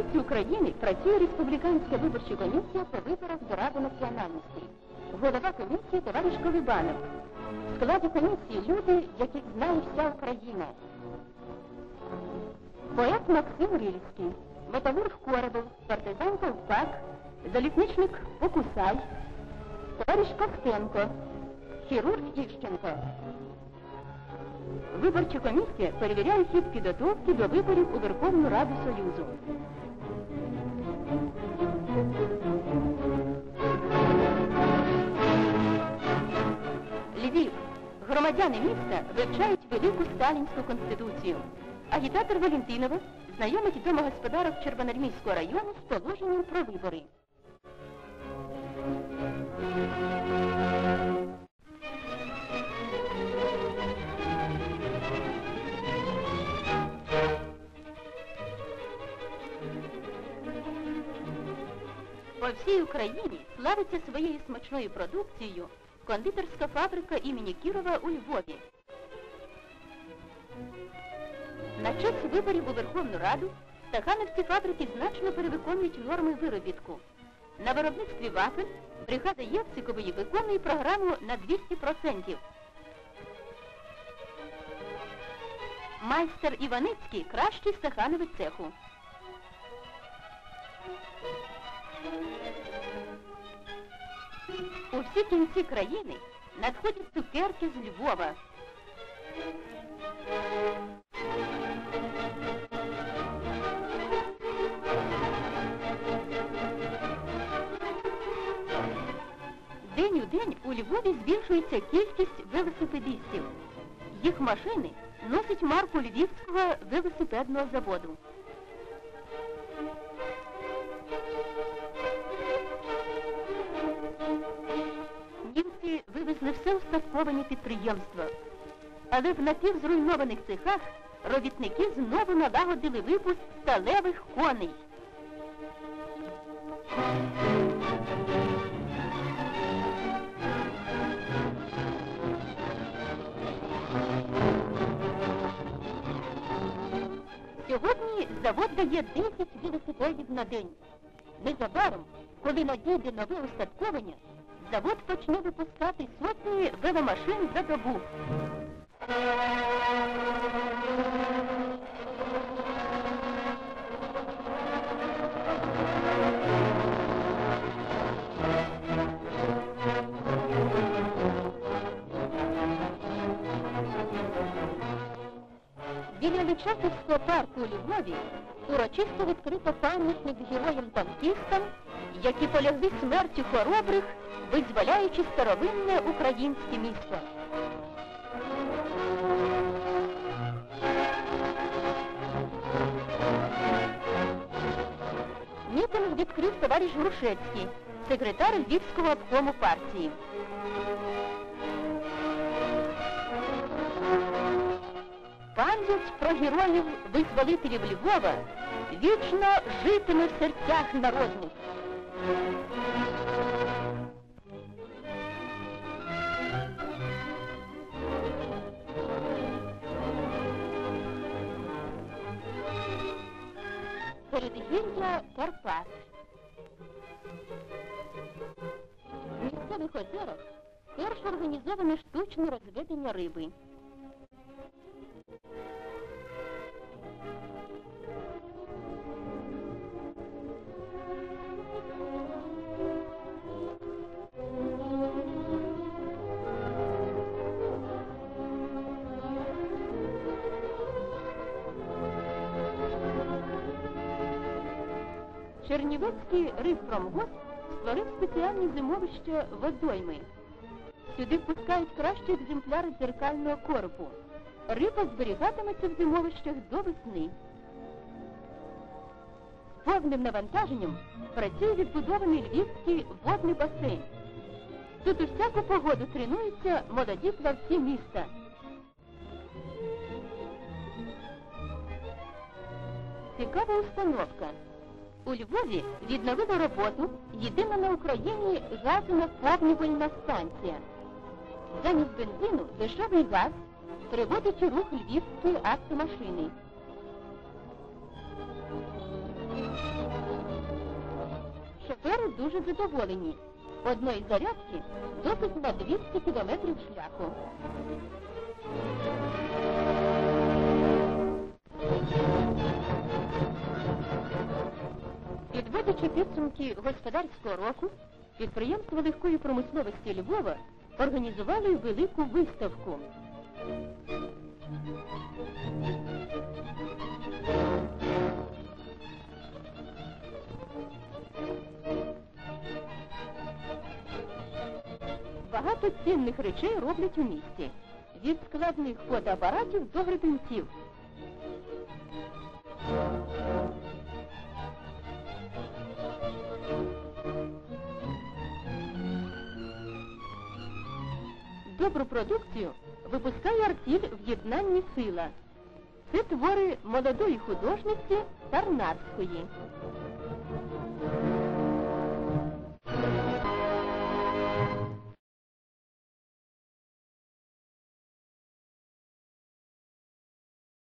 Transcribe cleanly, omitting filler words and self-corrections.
місті України працює Республіканська виборча комісія по виборах до Ради національностей. Голова комісії товариш Колибанов. В складі комісії люди, яких знає вся Україна. Поет Максим Рильський, металург Коробов, партизан Ковпак, залізничник Покусай, товариш Ковтенко, хірург Іщенко. Виборча комісія перевіряє хід підготовки до виборів у Верховну Раду Союзу. Львів. Громадяни міста вивчають велику сталінську конституцію. Агітатор Валентинова знайомить домогосподарок Червоноармійського району з положенням про вибори. По всій Україні славиться своєю смачною продукцією кондитерська фабрика імені Кірова у Львові. На честь виборів у Верховну Раду стахановці фабрики значно перевиконують норми виробітку. На виробництві вафель бригада Євцикової виконує програму на 200%. Майстер Іваницький – кращий стахановець цеху. У всі кінці країни надходять цукерки з Львова. День у день у Львові збільшується кількість велосипедистів. Їх машини носять марку Львівського велосипедного заводу. Німці вивезли все устатковані підприємства. Але в напівзруйнованих цехах робітники знову налагодили випуск сталевих коней. Сьогодні завод дає 10 велосипедів на день. Незабаром, коли надійде нове устатковання, завод почне випускати сотні веломашин за добу. Біля Личаківського парку у Львові урочисто відкрито пам'ятник героям-танкістам, які полягли смертю хоробрих, визволяючи старовинне українське місто. Мітинг відкрив товариш Грушецький, секретар Львівського обкому партії. Пам'ять про героїв-визволителів Львова вічно житиме в серцях народних. Передгір'я Карпат. В місцевих озерах перше організоване штучне розведення риби. Чернівецький рибпромгосп створив спеціальні зимовища водойми. Сюди впускають кращі екземпляри дзеркального коропу. Риба зберігатиметься в зимовищах до весни. З повним навантаженням працює відбудований Львівський водний басейн. Тут у всяку погоду тренуються молоді плавці міста. Цікава установка. У Львові відновила роботу єдина на Україні газонаповнювальна станція. Замість бензину дешевий газ приводить у рух львівські автомашини. Тепер дуже задоволені. Одної зарядки досить на 200 кілометрів шляху. Підводячи підсумки господарського року, підприємства легкої промисловості Львова організували велику виставку. Багато цінних речей роблять у місті. Від складних фотоапаратів до гребінців. Добру продукцію випускає артіль в єднанні «Сила». Це твори молодої художниці Тарнарської.